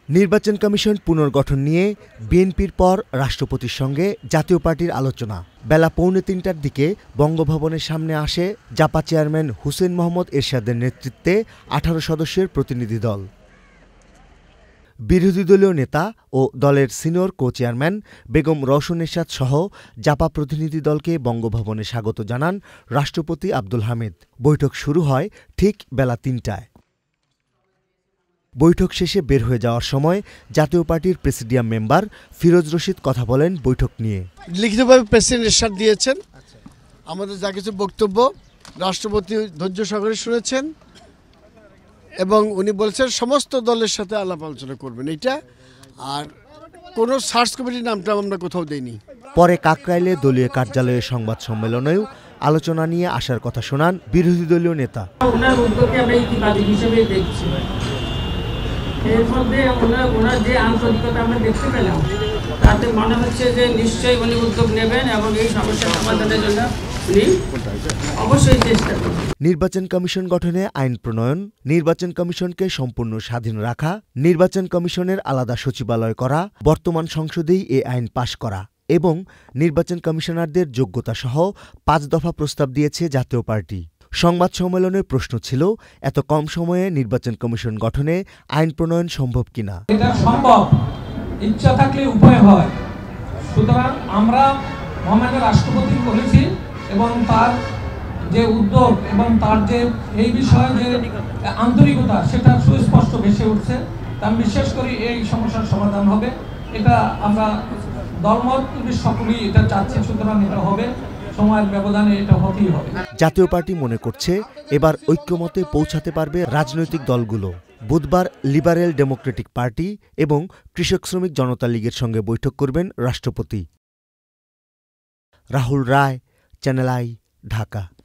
নির্বাচন কমিশন পুনর্গঠন নিয়ে বিএনপির পর রাষ্ট্রপতির সঙ্গে জাতীয় পার্টির আলোচনা। বেলা 2:45টার দিকে বঙ্গভবনের সামনে আসে জাপা চেয়ারম্যান হুসেইন মোহাম্মদ এরশাদের নেতৃত্বে 18 সদস্যের প্রতিনিধি দল। বিরোধী দলীয় নেতা ও দলের senior co chairman Begum Rowshan Ershad সহ জাপা প্রতিনিধি দলকে বঙ্গভবনে স্বাগত জানান রাষ্ট্রপতি আব্দুল হামিদ। বৈঠক শুরু হয় ঠিক বেলা 3টায়। বৈঠক শেষে বের হয়ে যাওয়ার সময় জাতীয় পার্টির প্রেসিডিয়াম মেম্বার ফিরোজ রশিদ কথা বলেন বৈঠক নিয়ে। লিখিতভাবে প্রেসিডেন্ট এরশাদ দিয়েছেন, আমাদের যা কিছু বক্তব্য রাষ্ট্রপতি ধৈর্য সহকারে শুনেছেন এবং উনি বলেছেন সমস্ত দলের সাথে আলাপ আলোচনা করবেন এটা, আর কোনো সার্চ কমিটির নামটা আমরা কোথাও দেইনি। পরে কাকরাইলে দলীয় কার্যালয়ে সংবাদ সম্মেলনেও আলোচনা নিয়ে আসার কথা শোনান বিরোধী দলীয় নেতা। এর মধ্যে ওনার যে আন্তরিকতা আমরা দেখতে পেলাম তাতে মনে হচ্ছে যে নিশ্চয়ই উনি উদ্যোগ নেবেন এবং এই সমস্যার সমাধানের জন্য উনি অবশ্যই চেষ্টা করবেন। নির্বাচন কমিশন গঠনে আইন প্রণয়ন, নির্বাচন কমিশনকে সম্পূর্ণ স্বাধীন রাখা, নির্বাচন কমিশনের আলাদা সচিবালয় করা, বর্তমান সংসদেই এ আইন পাশ করা এবং নির্বাচন কমিশনারদের যোগ্যতা সহ 5 দফা প্রস্তাব দিয়েছে জাতীয় পার্টি। সংবাদ সম্মেলনের প্রশ্ন ছিল, এত কম সময়ে নির্বাচন কমিশন গঠনে আইন প্রণয়ন সম্ভব কিনা। এটা সম্ভব, ইচ্ছা থাকলে উপায় হয়। সুতরাং আমরা মহামান্য রাষ্ট্রপতি বলেছি এবং তার যে উদ্যোগ এবং তার যে এই বিষয়ে যে আন্তরিকতা সেটা সুস্পষ্ট ভেসে উঠছে। আমি বিশ্বাস করি এই সমস্যার সমাধান হবে। এটা আমরা দলমত সকলেই এটা চাচ্ছি, সুতরাং এটা হবে, সময়ের ব্যবধানে এটা হতেই হবে। জাতীয় পার্টি মনে করছে এবার ঐক্যমতে পৌঁছাতে পারবে রাজনৈতিক দলগুলো। বুধবার লিবারেল ডেমোক্রেটিক পার্টি এবং কৃষক শ্রমিক জনতা লীগের সঙ্গে বৈঠক করবেন রাষ্ট্রপতি। Rahul Roy, channel I, Dhaka.